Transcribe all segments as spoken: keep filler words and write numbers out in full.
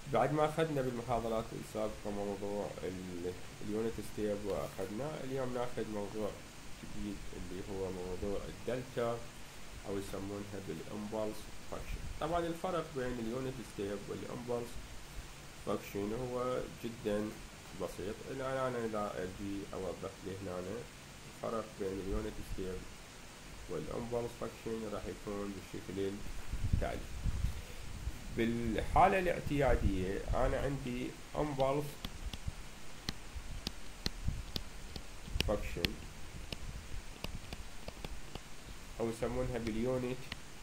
بعد ما أخذنا بالمحاضرات السابقة موضوع اليونت ستيب وأخذناه، اليوم ناخذ موضوع جديد اللي هو موضوع الدلتا أو يسمونها بالإمبلس فانكشن. طبعا الفرق بين اليونت ستيب والإمبلس فانكشن هو جدا بسيط. الآن أنا إذا أبي أوضح لي هنا الفرق بين اليونت ستيب والإمبلس فانكشن راح يكون بالشكل التالي. بالحالة الاعتيادية أنا عندي impulse function أو يسمونها باليونت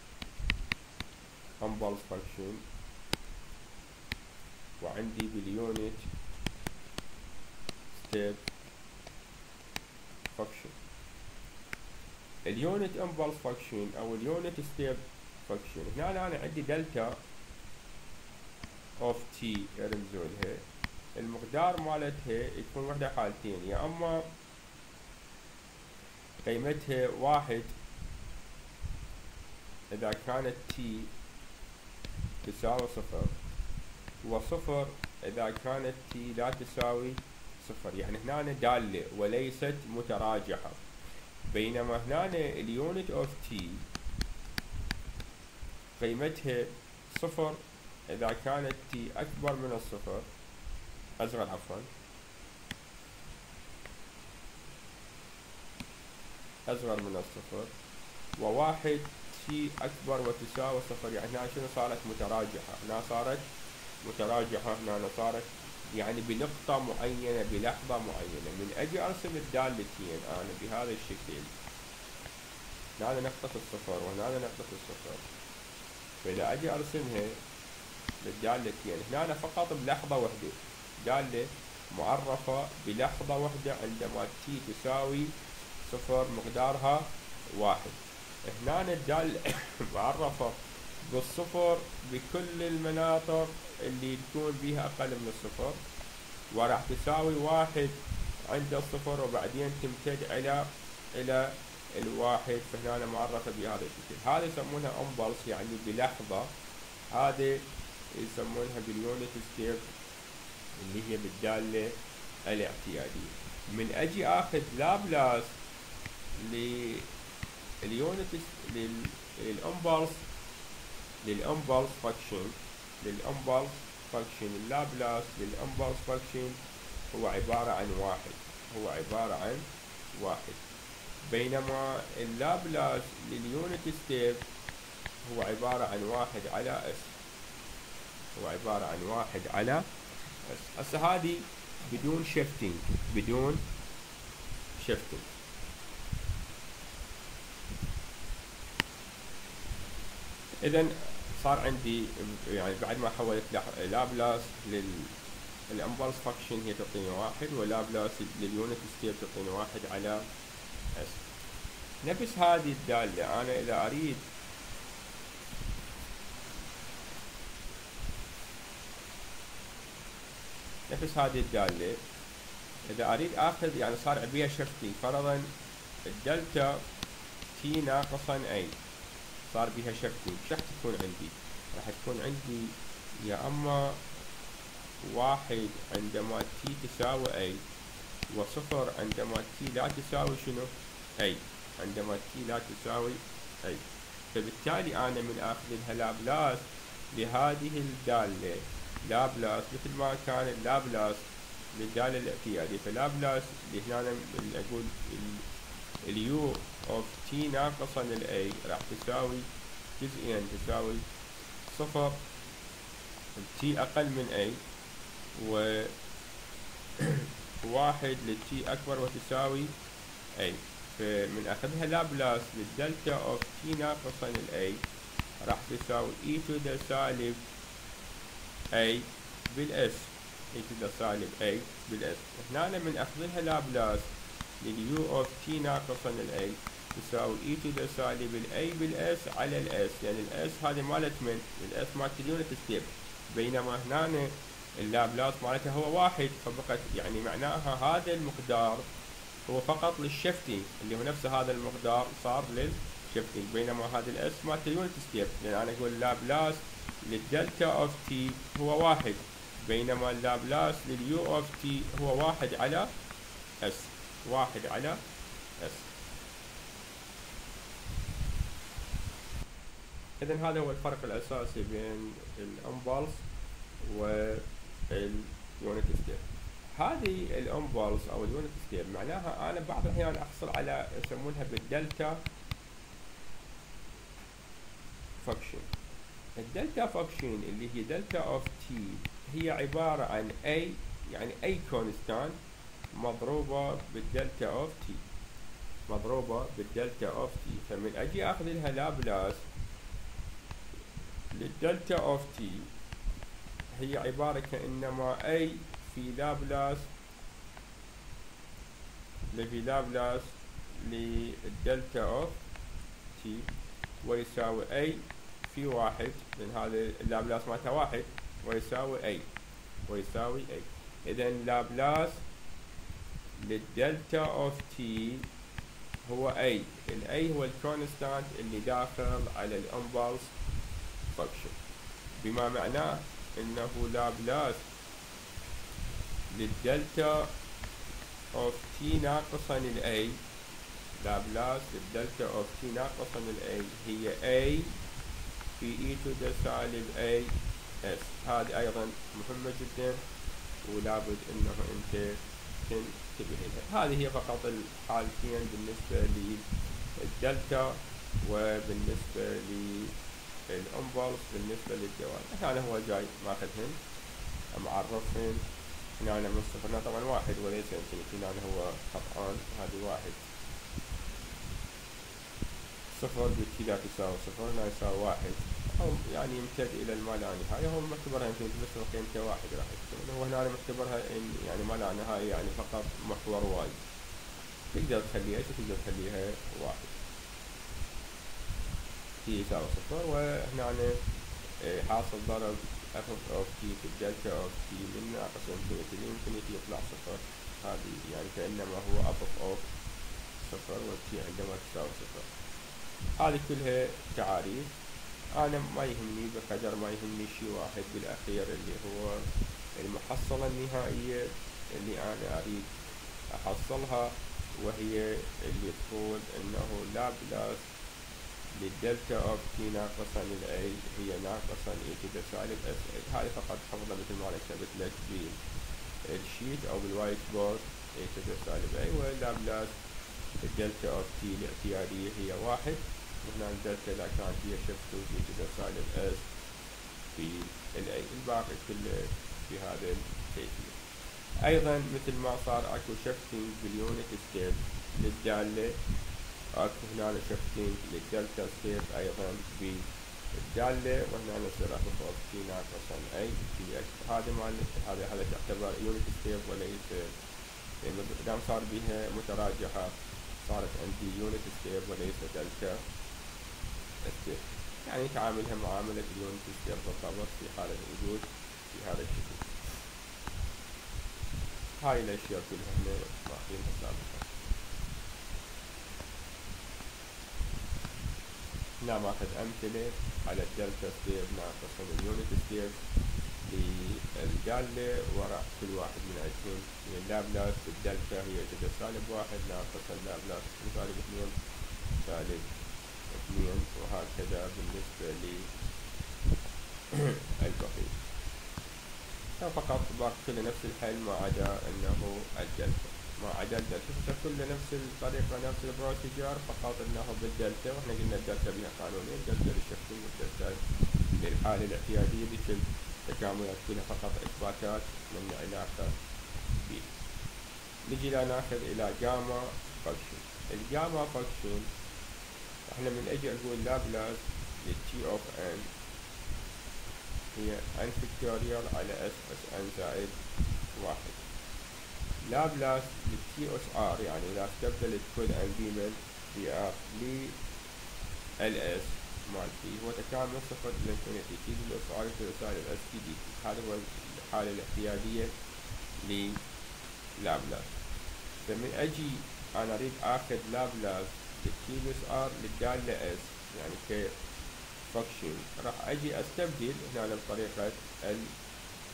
impulse function، وعندي باليونت step function. اليونت impulse function أو اليونت step function هنا أنا عندي دلتا of t يرمزوا لها. المقدار مالتها يكون وحدة حالتين، يا أما قيمتها واحد إذا كانت t تساوي صفر، وصفر إذا كانت t لا تساوي صفر، يعني هنا دالة وليست متراجحة. بينما هنا اليونت of t قيمتها صفر إذا كانت t أكبر من الصفر، أصغر عفوا، أصغر من الصفر، وواحد t أكبر وتساوي صفر. يعني هنا شنو صارت؟ متراجحة. هنا صارت متراجحة، هنا صارت يعني بنقطة معينة بلحظة معينة. من أجي أرسم الدالتين أنا بهذا الشكل، هنا نقطة الصفر وهنا نقطة الصفر، فإذا أجي أرسمها للدالتين هنا فقط بلحظة واحدة، دالة معرفة بلحظة واحدة عندما t تساوي صفر مقدارها واحد. هنا الدالة معرفة بالصفر بكل المناطق اللي تكون بها أقل من الصفر، وراح تساوي واحد عند الصفر وبعدين تمتد إلى إلى الواحد، فهنا معرفة بهذا الشكل. هذا يسمونها امبلس يعني بلحظة، هذه يسمونها باليونت ستيب اللي هي بالدالة الاعتيادية. من أجي أخذ لابلاس لليونت للامبلس للامبلس فانكشن للامبلس فانكشن اللابلاس للامبلس فانكشن هو عبارة عن واحد، هو عبارة عن واحد. بينما اللابلاس لليونت ستيب هو عبارة عن واحد على اس، هو عبارة عن واحد على اس. هسه هذه بدون شيفتنج، بدون شيفتنج. إذا صار عندي يعني بعد ما حولت لابلاس للامبلس فانكشن هي تعطيني واحد، ولابلاس لليونت ستيب تعطيني واحد على اس. نفس هذه الدالة أنا إذا أريد نفس هذه الدالة إذا أريد آخذ يعني صار بيها شفتنج، فرضا الدلتا t ناقصا a صار بها شفتنج، شو راح تكون عندي؟ راح تكون عندي يا أما واحد عندما t تساوي a، وصفر عندما t لا تساوي شنو؟ a، عندما t لا تساوي a. فبالتالي أنا من آخذ لها لابلاس لهذه الدالة، لابلاس مثل ما كان اللابلاس للدالة الاعتيادية، فلابلاس اللي هنا اللي أقول اليو اوف تي ناقصا الاي راح تساوي جزئين، تساوي صفر تي أقل من اي، و واحد للتي أكبر وتساوي اي. فمن أخذها لابلاس للدلتا اوف تي ناقصا الاي راح تساوي اي تو ذا سالب اي بالاس، اي تو ذا سالب اي بالاس. هنا من أخذها لابلاس لليو اوف تي ناقصا الاي تساوي اي تو ذا سالب الاي بالاس على الاس، يعني الاس هذه مالت من الاس مالت اليونت ستيب، بينما هنا اللابلاس مالتها هو واحد، فبقت يعني معناها هذا المقدار هو فقط للشفتنج اللي هو نفس هذا المقدار صار للشفتنج، بينما هذا الاس مالت اليونت ستيب، لان انا اقول لابلاس للدلتا اوف تي هو واحد، بينما اللابلاس لليو اوف تي هو واحد على اس، واحد على اس. إذن هذا هو الفرق الأساسي بين الإمبلس واليونت ستيب. هذه الإمبلس أو اليونت ستيب معناها أنا بعض الأحيان أحصل على يسمونها بالدلتا فانكشن. الدلتا فانكشن اللي هي دلتا اوف تي هي عبارة عن اي، يعني اي كونستانت مضروبة بالدلتا اوف تي، مضروبة بالدلتا اوف تي. فمن اجي اخذ لها لابلاس للدلتا اوف تي هي عبارة كأنما اي في لابلاس في لابلاس للدلتا اوف تي ويساوي اي في واحد، لأن هذا اللابلاس مالتها واحد، ويساوي أي، ويساوي أي. إذن لابلاس للدلتا أوف تي هو أي، الأي هو الكونستانت اللي داخل على الإمبلس فانكشن، بما معناه إنه لابلاس للدلتا أوف تي ناقصا الأي، لابلاس للدلتا أوف تي ناقصا الأي هي أي في e to the سالب a s. هذه أيضا مهمة جدا ولابد أنه أنت تنتبه لها. هذه هي فقط الحالتين بالنسبة للدلتا وبالنسبة للإمبلس بالنسبة للدوال. هنا هو جاي ماخذهن معرفهن. هنا من صفر طبعا واحد وليس انفينيتي، هنا هو قطعان هذه واحد، صفر بالتي لا تساوي صفر، هنا يساوي واحد، أو يعني يمتد إلى الما لا نهاية. هو معتبرها يمكن بس قيمته واحد راح تكون، هو هنا معتبرها إن يعني ما لا نهاية، يعني فقط محور واي. تقدر تخليها ايش؟ تقدر تخليها واحد، تي يساوي صفر، وهنا حاصل ضرب اف اوف تي في الدلتا اوف تي من ناقص انفينيتي لانفينيتي يطلع صفر. هذه يعني كأنما هو اف اوف صفر والتي عندما تساوي صفر. هذه كلها تعاريف، أنا ما يهمني بقدر ما يهمني شيء واحد بالأخير اللي هو المحصلة النهائية اللي أنا أريد أحصلها، وهي اللي تقول إنه لابلاس للدلتا أوف تي ناقصا الأي هي ناقصا إي تو ذا سالب إس أي. هذه فقط حفظها مثل ما أنا كتبت لك بالشيت أو بالوايت بورد، إي تو ذا سالب أي. ولابلاس الدلتا أوف تي الاعتيادية هي واحد، وهنا الدلتا إذا كانت هي شفتو إي تو ذا سالب إس في الأي. الباقي كله في هذا الكيفية. أيضا مثل ما صار أكو شفتنج باليونت ستيب للدالة، أكو هنا شفتنج للدلتا ستيب أيضا بالدالة، وهنا نصير أكو فوق تي ناقصا أي في إكس. هذا مال هذا هذا تعتبر يونت ستيب وليس، دام صار بها متراجحة صارت عندي يونت ستيب وليس دلتا ستيب، يعني تعاملها معاملة اليونت ستيب بالضبط في حالة الوجود في هذا الشكل. هاي الأشياء كلها احنا ماخذينها سابقا. هنا ماخذ أمثلة على الدلتا ستيب ناقص اليونت ستيب للدالة وراء كل واحد من عندهم. من اللابلاس بالدلتا هي تبقى سالب واحد ناقص اللابلاس سالب اثنين سالب اثنين، وهكذا بالنسبة للبقية. فقط باقي كله نفس الحل ما عدا انه الدلتا، ما عدا الدلتا كله نفس الطريقة نفس البروسيجر، فقط انه بالدلتا. واحنا قلنا الدلتا بها قانونين، دلتا للشفتنج والدلتا للحالة الاعتيادية. ذيك التكاملات كلها فقط اثباتات من علاقة بي. نجي لا ناخذ الى جاما فانكشن. الجاما فانكشن احنا من اجي نقول لابلاس للتي اوف ان هي ان فيكتوريال على اس اس ان زائد واحد. لابلاس للتي اس ار يعني اذا استبدلت كل ان بي من بي ار ل ال اس مالتي هو تكامل صفر الى انفينيتي تي دي اس ار سالب اس تي دي. هذا هو الحالة الاعتيادية للابلاس. فمن اجي انا اريد اخذ لابلاس للتي اس ار للدالة اس يعني ك فانكشن، راح اجي استبدل هنا بطريقة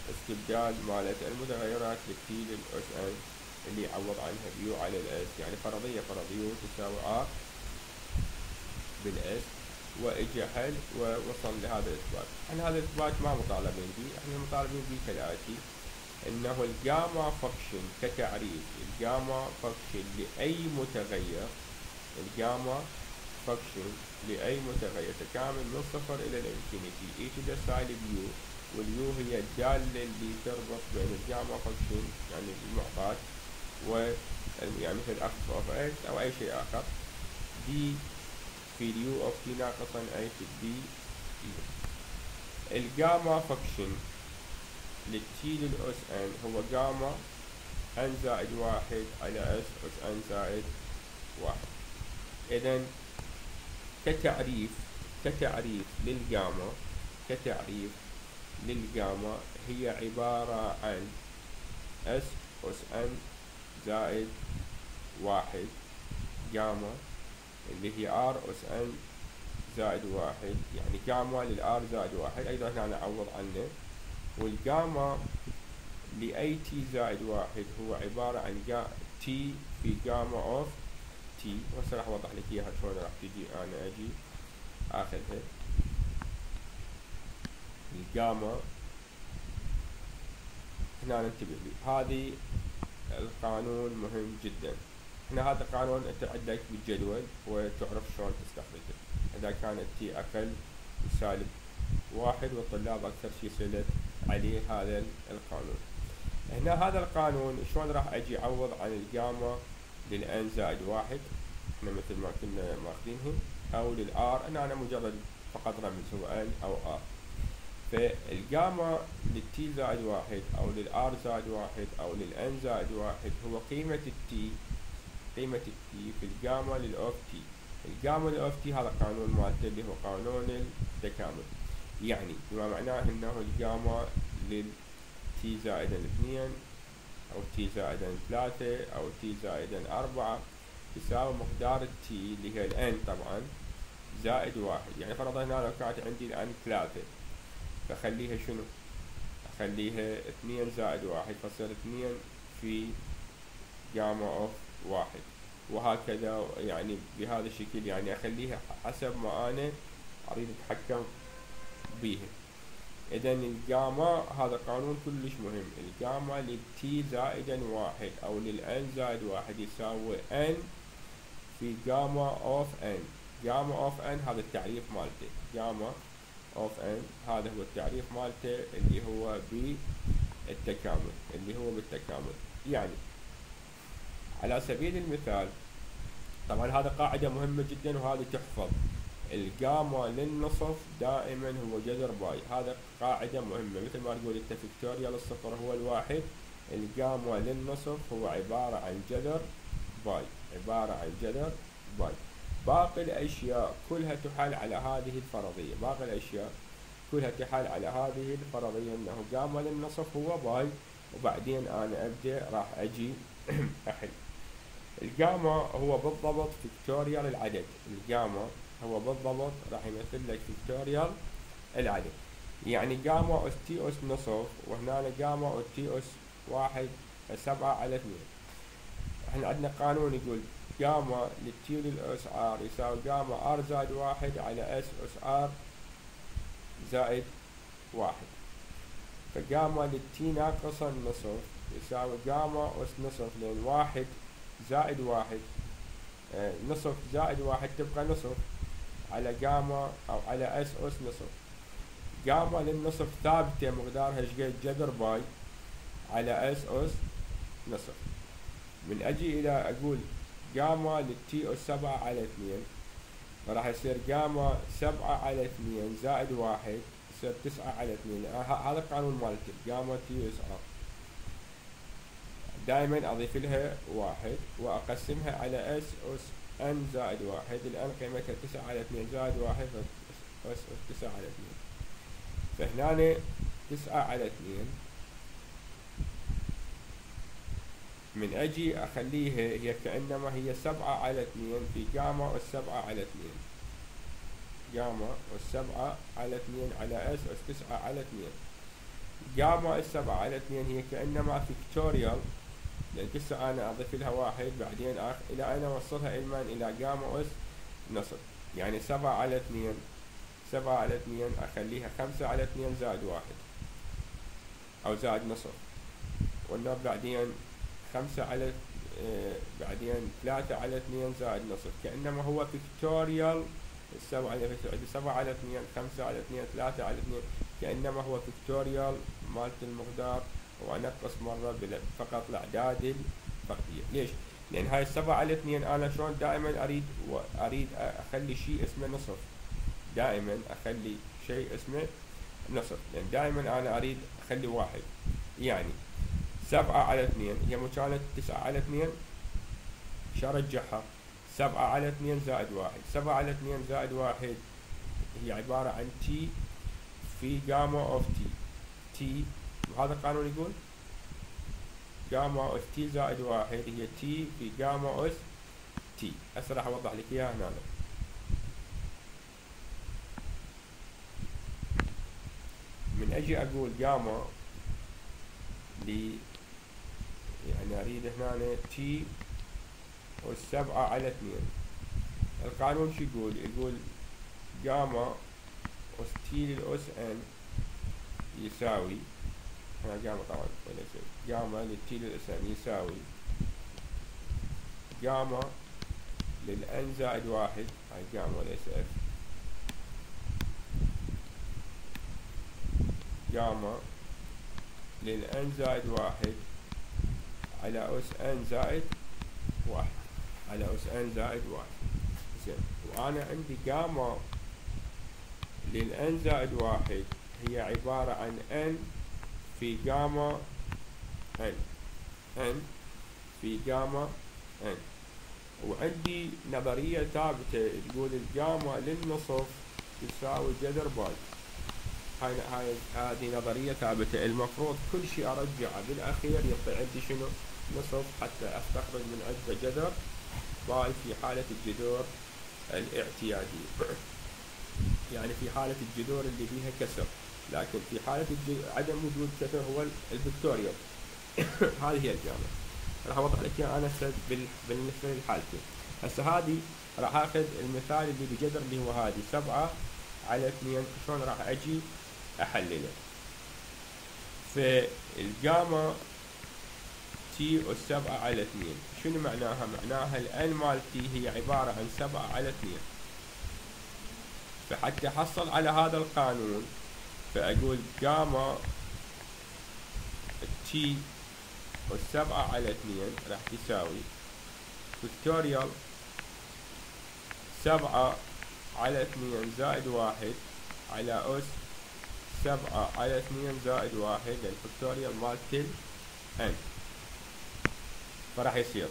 استبدال مالت المتغيرات للتي للأس ان اللي يعوض عنها بيو على الاس، يعني فرضية فرض يو تساوي ار بالاس، واجى حل ووصل لهذا الاثبات. احنا هذا الاثبات ما مطالبين به، احنا مطالبين به كالاتي: انه الجاما فانكشن كتعريف، الجاما فانكشن لاي متغير، الجاما فانكشن لاي متغير تكامل من صفر الى الانفينيتي اي تو ذا سالب يو، واليو هي الدالة اللي تربط بين الجاما فانكشن يعني المعطاة و يعني مثل اف اوف اكس او اي شيء اخر، دي في اليو اوف تي ناقصا اي في الدي يو. الجاما فانكشن للتي للأس ان هو جاما ان زائد واحد على اس أس ان زائد واحد. إذن كتعريف كتعريف للجاما كتعريف للجاما هي عبارة عن اس أس ان زائد واحد جاما اللي هي ار أس ان زائد واحد، يعني جاما للار زائد واحد، أيضا هنا نعوض عنه. والجاما لأي تي زائد واحد هو عبارة عن جا تي في جاما اوف تي، وهسه راح اوضح لك اياها شلون راح تجي. انا اجي اخذها الجاما هنا، ننتبه لي هذه القانون مهم جدا. هنا هذا القانون انت عندك بالجدول وتعرف شلون تستخرجه اذا كانت تي اقل سالب واحد، والطلاب اكثر شيء سألت عليه هذا القانون. هنا هذا القانون شلون راح اجي اعوض عن الجاما للان زائد واحد، احنا مثل ما كنا ماخذينها، او للار، انا انا مجرد فقط رمز هو ان او ار. فالجاما للتي زائد واحد او للار زائد واحد او للان زائد واحد هو قيمة التي قيمة التي في الجاما للاوف تي. الجاما للاوف تي هذا قانون مالته اللي هو قانون التكامل، يعني بما معناه انه الجاما للتي زائدا اثنين او تي زائدا ثلاثة او تي زائدا اربعة تساوي مقدار التي اللي هي الان طبعا زائد واحد. يعني فرضا هنا لو كانت عندي الان ثلاثة، فخليها شنو؟ اخليها اثنين زائد واحد، فصير اثنين في جاما اوف واحد، وهكذا يعني بهذا الشكل، يعني اخليها حسب ما انا اريد اتحكم بيها. اذا الجاما هذا قانون كلش مهم، الجاما للتي زائدا واحد او للان زائد واحد يساوي ان في جاما اوف ان. جاما اوف ان هذا التعريف مالته، جاما اوف ان هذا هو التعريف مالته اللي هو بالتكامل اللي هو بالتكامل. يعني على سبيل المثال، طبعا هذا قاعدة مهمة جدا وهذه تحفظ، الجاما للنصف دائما هو جذر باي، هذا قاعدة مهمة. مثل ما تقول انت فيكتوريال الصفر هو الواحد، الجاما للنصف هو عبارة عن جذر باي، عبارة عن جذر باي. باقي الأشياء كلها تحال على هذه الفرضية، باقي الأشياء كلها تحال على هذه الفرضية انه جاما للنصف هو باي، وبعدين انا ابدأ راح اجي احل. الجاما هو بالضبط فيكتوريال العدد، الجاما هو بالضبط راح يمثل لك فيكتوريال العدد، يعني جاما اس تي اس نصف، وهنا جاما اس تي اس واحد سبعة على اثنين. احنا عندنا قانون يقول جاما للتي للاس ار يساوي جاما ار زائد واحد على اس اس ار زائد واحد. فجاما للتي ناقصا نصف يساوي جاما اس نصف، لان واحد زائد واحد آه نصف زائد واحد تبقى نصف على جاما او على اس اس نصف. جاما للنصف ثابتة مقدارها شقد جذر باي على اس اس نصف. من اجي الى اقول جاما للتي اس سبعة على اثنين، فراح يصير جاما سبعة على اثنين زائد واحد يصير تسعة على اثنين. هذا القانون مالتي جاما تي اس ار، دائما اضيف لها واحد واقسمها على اس اس ان زائد واحد، الان قيمتها تسعة على اثنين زائد واحد، اس اس تسعة على اثنين. فهنا تسعة على اثنين من اجي اخليها هي كأنما هي سبعة على اثنين في جاما السبعة على اثنين، جاما السبعة على اثنين على اس اس تسعة على اثنين. جاما اس سبعة على اثنين هي كأنما فيكتوريال، لأن هسه أنا أضيف لها واحد بعدين آخ... إلى أين أوصلها إلمن إلى جاما اس نصف، يعني سبعة على اثنين، سبعة على اثنين أخليها خمسة على اثنين زائد واحد أو زائد نصف، والنوب بعدين خمسة على آه بعدين ثلاثة على اثنين زائد نصف، كأنما هو فيكتوريال السبعة على سبعة على اثنين، خمسة على اثنين، ثلاثة على اثنين، كأنما هو فيكتوريال مالت المقدار، وأنقص مرة فقط الأعداد الفردية. ليش؟ لأن هاي السبعة على اثنين أنا شلون دائما أريد وأريد أخلي شيء اسمه نصف، دائما أخلي شيء اسمه نصف، لأن دائما أنا أريد أخلي واحد. يعني سبعة على اثنين هي مكانت تسعة على اثنين، شو أرجعها؟ سبعة على اثنين زائد واحد، سبعة على اثنين زائد واحد هي عبارة عن تي في جاما اوف تي، تي وهذا القانون يقول جاما اوف تي زائد واحد هي تي في جاما اوف تي. هسه راح اوضح لك اياها هنا. من اجي اقول جاما لي يعني اريد هنا تي والسبعة على اثنين، القانون شو يقول؟ يقول جاما أس تي للأس ان يساوي، هنا جاما طبعا جاما للتي للأس ان يساوي جاما للان زائد واحد، هاي جاما ليس اف، جاما للان زائد واحد على أس ان زائد واحد، على أس ان زائد واحد. زين، وأنا عندي جاما للان زائد واحد هي عبارة عن ان في جاما ان، ان في جاما ان، وعندي نظرية ثابتة تقول الجاما للنصف تساوي جذر باي. هاي هاي هذه نظرية ثابتة، المفروض كل شيء أرجعه بالأخير يعطي عندي شنو؟ نصف، حتى أستخرج من عنده جذر باي في حالة الجذور الاعتيادية. يعني في حالة الجذور اللي فيها كسر، لكن في حالة عدم وجود كسر هو الفيكتوريال. هذه هي الجامعة، راح اوضح لك اياها انا بالنسبة للحالتين. هسه هذه راح اخذ المثال اللي بجذر اللي هو هذه سبعة على اثنين، شلون راح اجي احلله؟ فالجاما تي والسبعة على اثنين شنو معناها؟ معناها الان مالتي هي عبارة عن سبعة على اثنين، فحتى احصل على هذا القانون فاقول جاما تي والسبعة على اثنين راح تساوي فيكتوريال سبعة على اثنين زائد واحد على أس سبعة على اثنين زائد واحد، الفيكتوريال مالت ان، فراح يصير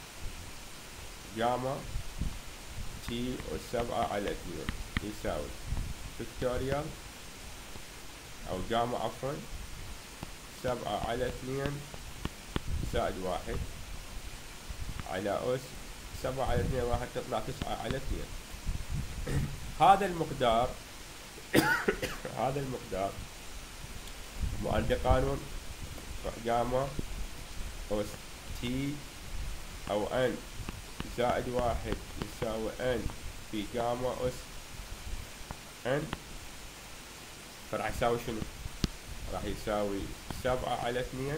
جاما تي والسبعة على اثنين يساوي فيكتوريال أو جاما عفوا سبعة على اثنين زائد واحد على أس سبعة على اثنين، واحد تطلع تسعة على اثنين. هذا المقدار هذا المقدار وعندي قانون جاما أس تي أو ان زائد واحد يساوي ان في جاما أس ان، فراح يساوي شنو؟ راح يساوي سبعة على اثنين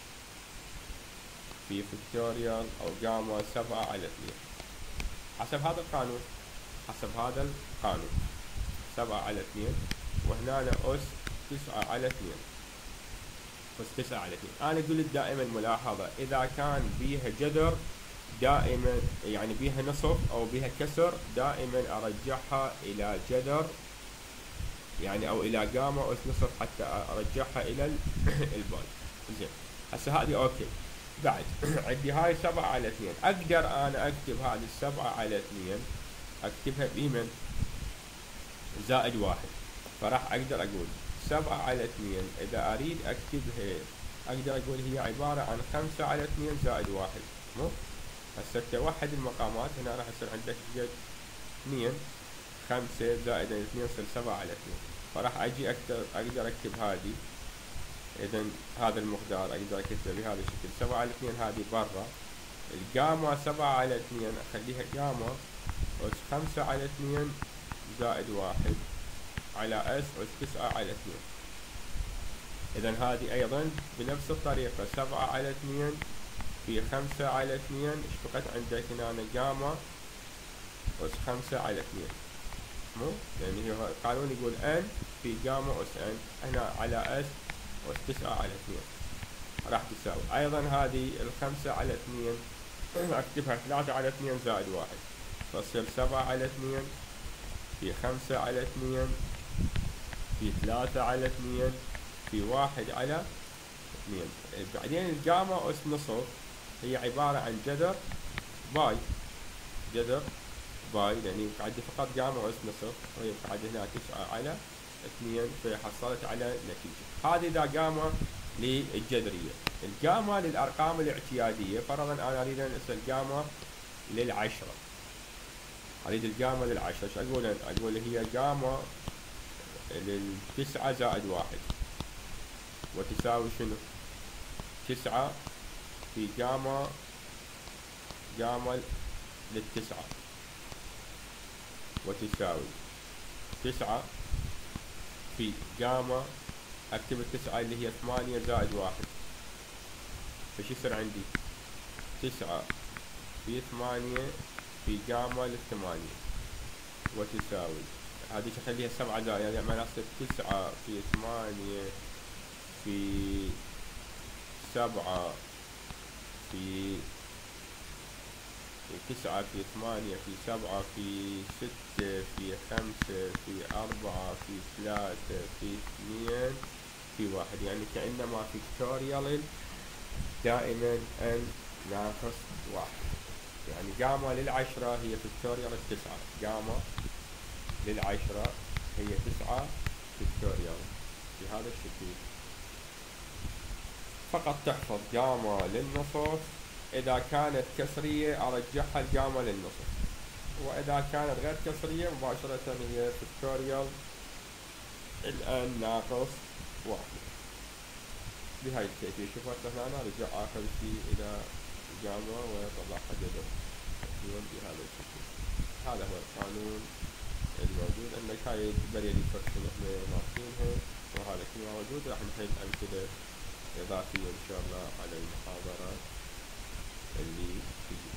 في فيكتوريال أو جاما سبعة على اثنين حسب هذا القانون، حسب هذا القانون سبعة على اثنين، وهنا أس تسعة على اثنين، أس تسعة على اثنين. أنا قلت دائما ملاحظة إذا كان بيها جذر دائما يعني بيها نصف أو بيها كسر دائما أرجعها إلى جذر يعني أو إلى جاما أس نصف حتى أرجعها إلى الباي. زين، هسه هذه أوكي. بعد عندي هاي سبعة على اثنين، أقدر أنا أكتب هذه السبعة على اثنين أكتبها بإيمن زائد واحد، فراح أقدر أقول سبعة على اثنين إذا أريد أكتبها أقدر أقول هي عبارة عن خمسة على اثنين زائد واحد. مو هسه توحد المقامات هنا راح يصير عندك جد اثنين، خمسة زائد اثنين يصير سبعة على اثنين، فراح أجي أقدر أقدر أكتب هذه إذا هذا المقدار أقدر أكتبه بهذا الشكل، سبعة على اثنين هذه برا، الجاما سبعة على اثنين أخليها جاما أس خمسة على اثنين زائد واحد على اس أس تسعة على اثنين. إذا هذه أيضا بنفس الطريقة سبعة على اثنين في خمسة على اثنين، ايش بقت عندك هنا جاما أس خمسة على اثنين، مو يعني هو القانون يقول ان في جاما أس ان، هنا على اس أس تسعة على اثنين راح تساوي أيضا هذه الخمسة على اثنين أكتبها ثلاثة على اثنين زائد واحد، تصير سبعة على اثنين في خمسة على اثنين في ثلاثة على اثنين في واحد على اثنين. بعدين الجاما أس نصف هي عبارة عن جذر باي، جذر باي يعني عندي فقط جاما أس نصف، وهي عندي هنا تسعة على اثنين، فحصلت على نتيجة. هذه إذا جاما للجذرية. الجاما للأرقام الاعتيادية، فرضا أنا أريد أن أسأل جاما للعشرة، أريد الجاما للعشرة، ايش أقول؟ أقول هي جاما للتسعة زائد واحد، وتساوي شنو؟ تسعة في جاما جاما للتسعة، وتساوي تسعة في جاما، أكتب التسعة اللي هي ثمانية زائد واحد، فش يصير عندي؟ تسعة في ثمانية في جاما للثمانية، وتساوي هذه خليها سبعة زائد، يعني معناها تصير تسعة في ثمانية في سبعة في تسعة في ثمانية في سبعة في ستة في خمسة في أربعة في ثلاثة في اثنين في واحد، يعني كأنما فيكتوريال دائما ان ناقص واحد. يعني جاما للعشرة هي فيكتوريال التسعة، جاما للعشرة هي تسعة فيكتوريال بهذا الشكل. فقط تحفظ جاما للنصف، إذا كانت كسرية أرجعها الجاما للنصف، وإذا كانت غير كسرية مباشرة هي فيكتوريال الآن ناقص واحد بهاي الكيفية. شوفوا هنا رجع آخر شيء إلى جاما ويطلعها جذر بهذا الشكل. هذا هو القانون الموجود، أنك هاي البرية فانكشن احنا ناقصينها، وهذا كل ما موجود. راح نحل أمثلة إضافية إن شاء الله على المحاضرة اللي تجي.